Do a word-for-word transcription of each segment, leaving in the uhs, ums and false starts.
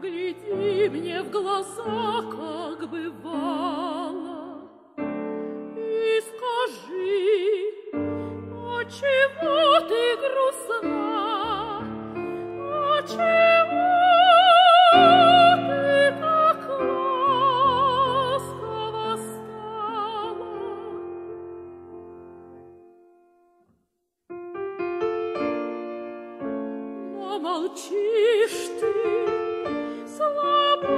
Погляди мне в глаза, как бывало, и скажи, отчего ты грустна, отчего ты так ласково стала? Но молчишь ты, слабо,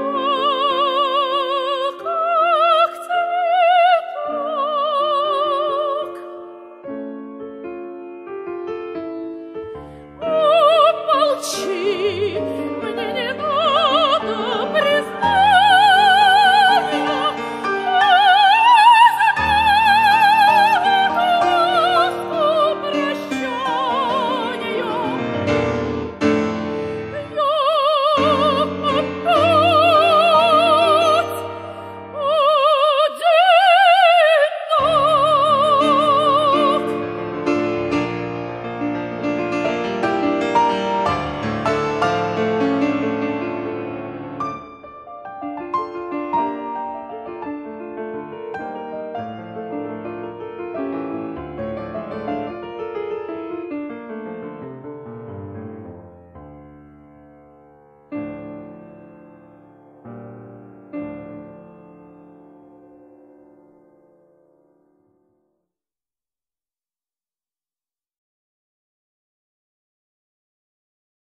как цветок. О, молчи,